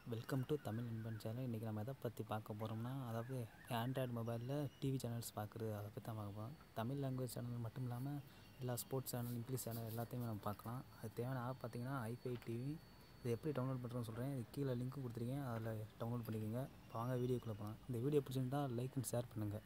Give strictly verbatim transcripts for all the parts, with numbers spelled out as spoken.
Welcome to Tamil நண்பன் channel. இன்றைக்கி நம்ம எதை பற்றி பார்க்க போகிறோம்னா, அதாவது ஆண்ட்ராய்டு மொபைலில் டிவி சேனல்ஸ் பார்க்குறது, அதை பற்றி தான் பார்க்க போகிறோம். தமிழ் லாங்குவேஜ் சேனல் மட்டும் இல்லாமல் எல்லா ஸ்போர்ட்ஸ் சேனல், இங்கிலீஷ் சேனல் எல்லாத்தையுமே நம்ம பார்க்கலாம். அது தேவையான ஆப் பார்த்திங்கன்னா ஐஃபை டிவி. இது எப்படி டவுன்லோட் பண்ணுறோன்னு சொல்கிறேன். இது கீழே லிங்க் கொடுத்துருக்கேன், அதில் டவுன்லோட் பண்ணிக்கோங்க. இப்போ வாங்க வீடியோக்குள்ளே போகலாம். இந்த வீடியோ பிடிச்சிருந்தா லைக் அண்ட் ஷேர் பண்ணுங்கள்.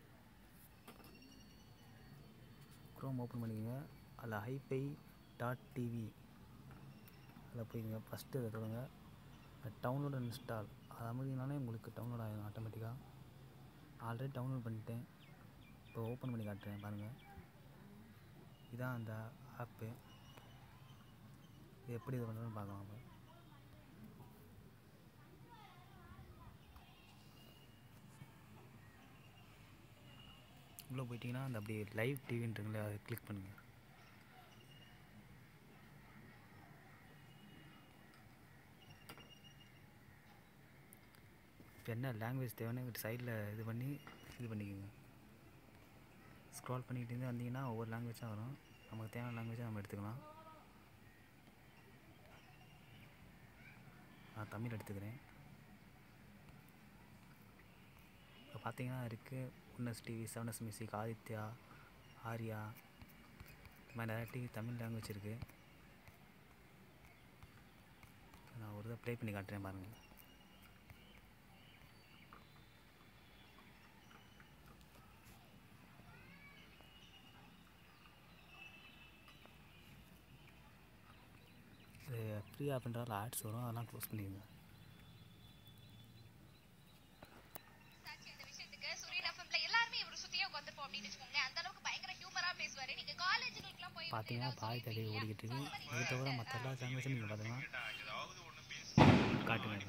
க்ரோம் ஓப்பன் பண்ணிக்கோங்க. அதில் ஐஃபை டாட் டிவி அதில் போய்ங்க. ஃபஸ்ட்டு இதை தொடங்க. டவுன்லோட் அண்ட் இன்ஸ்டால் அதை அமைதினாலே உங்களுக்கு டவுன்லோட் ஆகிடும் ஆட்டோமேட்டிக்காக. ஆல்ரெடி டவுன்லோட் பண்ணிட்டேன். இப்போ ஓப்பன் பண்ணி காட்டுறேன் பாருங்கள். இதான் அந்த ஆப்பு. இது எப்படி இது பண்ணுறதுன்னு பார்க்கலாம். இப்போ உள்ளே போயிட்டிங்கன்னா அந்த அப்படி லைவ் டிவின்றீங்களே, அதை கிளிக் பண்ணுங்கள். இப்போ என்ன லாங்குவேஜ் தேவைன்னு சைடில் இது பண்ணி இது பண்ணிக்கோங்க. ஸ்க்ரால் பண்ணிக்கிட்டு வந்தீங்கன்னா ஒவ்வொரு லாங்குவேஜாக வரும். நமக்கு தேவையான லாங்குவேஜாக நம்ம எடுத்துக்கலாம். நான் தமிழ் எடுத்துக்கிறேன். இப்போ பார்த்தீங்கன்னா இருக்குது உன்னஸ் TV, Sevens Music, Adithya, Aarya, இந்த மாதிரி நிறைய டிவி தமிழ் லாங்குவேஜ் இருக்குது. நான் ஒரு இதை ப்ளே பண்ணி காட்டுறேன் பாருங்கள். இது ஃப்ரீ ஆப்ன்றதால ஆட்ஸ் வரும், அதெல்லாம் க்ளோஸ் பண்ணிடுங்க. பார்த்தீங்கன்னா பாய் தடவை ஓடிக்கிட்டு இருக்கு. இது தவிர மற்ற எல்லா லாங்குவேஜும் நீங்கள் பார்த்துக்கலாம். காட்டுங்க.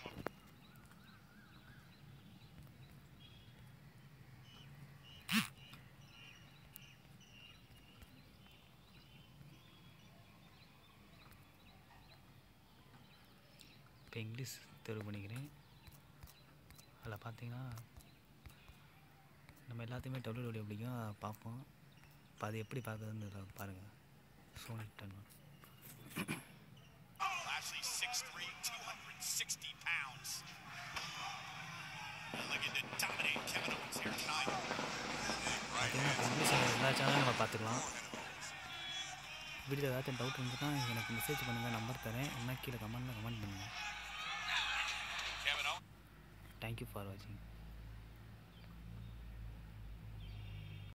இப்போ இங்கிலீஷ் தேர்வு பண்ணிக்கிறேன். அதில் பார்த்தீங்கன்னா நம்ம எல்லாத்தையுமே டபிள்யூ டபிள்யூ பிடிக்கும், அதை பார்ப்போம். இப்போ அது எப்படி பார்க்குறதுன்னு இதில் பாருங்கள். சோனி டென் பார்த்தீங்கன்னா இப்போ இங்கிலீஷ் எல்லா சேனலும் நம்ம பார்த்துக்கலாம். வீடியோ ஏதாச்சும் டவுட் இருந்துச்சுன்னா எனக்கு மெசேஜ் பண்ணுங்கள், நம்பர் தரேன். என்ன கீழே கமெண்ட்டில் கமெண்ட் பண்ணுங்கள். தேங்க்யூ ஃபார் வாட்சிங்.